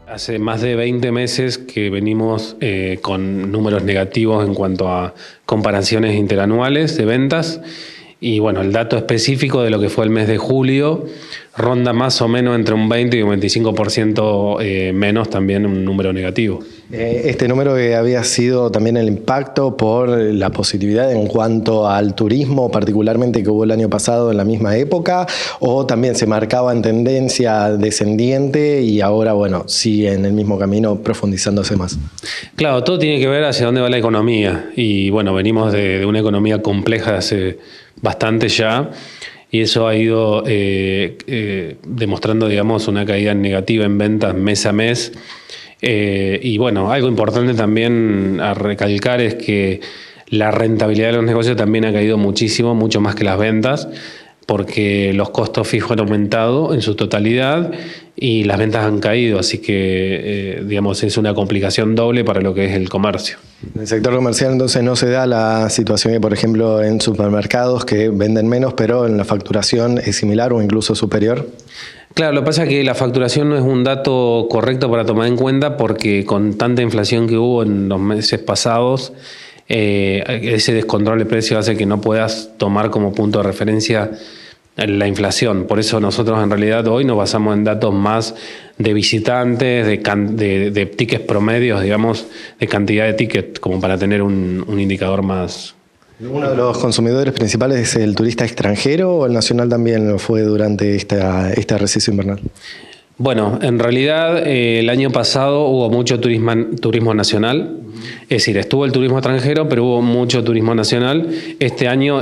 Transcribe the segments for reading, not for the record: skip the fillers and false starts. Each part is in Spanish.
Hace más de 20 meses que venimos con números negativos en cuanto a comparaciones interanuales de ventas. Y bueno, el dato específico de lo que fue el mes de julio ronda más o menos entre un 20 y un 25% menos, también un número negativo. Este número había sido también el impacto por la positividad en cuanto al turismo, particularmente que hubo el año pasado en la misma época, o también se marcaba en tendencia descendiente y ahora, bueno, sigue en el mismo camino profundizándose más. Claro, todo tiene que ver hacia dónde va la economía y bueno, venimos de una economía compleja hace bastante ya. Y eso ha ido demostrando, digamos, una caída negativa en ventas mes a mes. Y bueno, algo importante también a recalcar es que la rentabilidad de los negocios también ha caído muchísimo, mucho más que las ventas, porque los costos fijos han aumentado en su totalidad y las ventas han caído, así que digamos es una complicación doble para lo que es el comercio. En el sector comercial entonces no se da la situación que por ejemplo en supermercados que venden menos pero en la facturación es similar o incluso superior. Claro, lo que pasa es que la facturación no es un dato correcto para tomar en cuenta porque con tanta inflación que hubo en los meses pasados, ese descontrol de precios hace que no puedas tomar como punto de referencia la inflación. Por eso nosotros en realidad hoy nos basamos en datos más de visitantes, de tickets promedios, digamos, de cantidad de tickets, como para tener un indicador más. ¿Uno de los consumidores principales es el turista extranjero o el nacional también lo fue durante este receso invernal? Bueno, en realidad el año pasado hubo mucho turismo nacional, es decir, estuvo el turismo extranjero, pero hubo mucho turismo nacional. Este año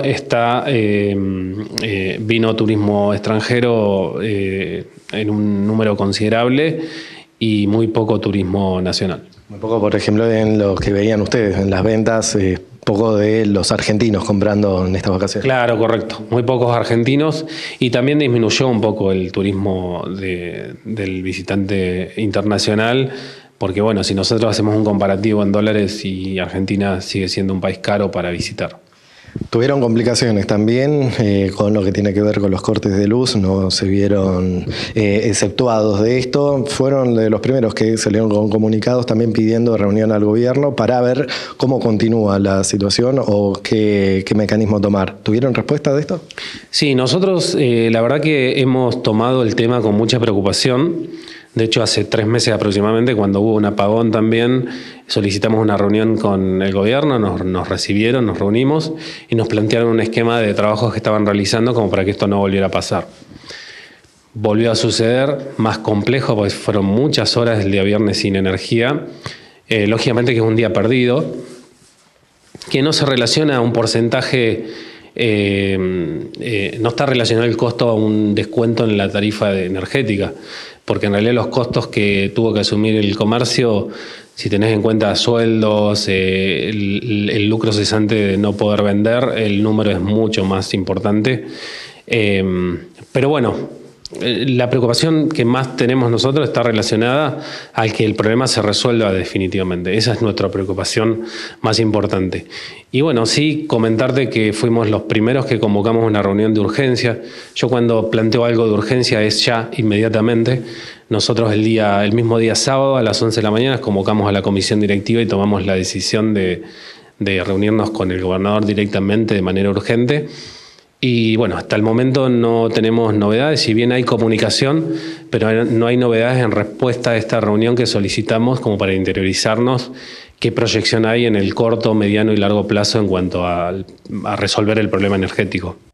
vino turismo extranjero en un número considerable y muy poco turismo nacional. Muy poco, por ejemplo, en lo que veían ustedes, en las ventas, poco de los argentinos comprando en estas vacaciones. Claro, correcto. Muy pocos argentinos y también disminuyó un poco el turismo del visitante internacional, porque bueno, si nosotros hacemos un comparativo en dólares y Argentina sigue siendo un país caro para visitar. Tuvieron complicaciones también con lo que tiene que ver con los cortes de luz, no se vieron exceptuados de esto. Fueron de los primeros que salieron con comunicados también pidiendo reunión al gobierno para ver cómo continúa la situación o qué mecanismo tomar. ¿Tuvieron respuesta de esto? Sí, nosotros la verdad que hemos tomado el tema con mucha preocupación. De hecho, hace 3 meses aproximadamente, cuando hubo un apagón también, solicitamos una reunión con el gobierno, nos recibieron, nos reunimos y nos plantearon un esquema de trabajos que estaban realizando como para que esto no volviera a pasar. Volvió a suceder, más complejo, porque fueron muchas horas el día viernes sin energía. Lógicamente que es un día perdido, que no se relaciona a un porcentaje, no está relacionado el costo a un descuento en la tarifa energética, porque en realidad los costos que tuvo que asumir el comercio, si tenés en cuenta sueldos, el lucro cesante de no poder vender, el número es mucho más importante. Pero bueno, la preocupación que más tenemos nosotros está relacionada a que el problema se resuelva definitivamente. Esa es nuestra preocupación más importante. Y bueno, sí comentarte que fuimos los primeros que convocamos una reunión de urgencia. Yo cuando planteo algo de urgencia es ya, inmediatamente. Nosotros el mismo día sábado a las 11 de la mañana convocamos a la comisión directiva y tomamos la decisión de reunirnos con el gobernador directamente de manera urgente. Y bueno, hasta el momento no tenemos novedades, si bien hay comunicación, pero no hay novedades en respuesta a esta reunión que solicitamos como para interiorizarnos qué proyección hay en el corto, mediano y largo plazo en cuanto a resolver el problema energético.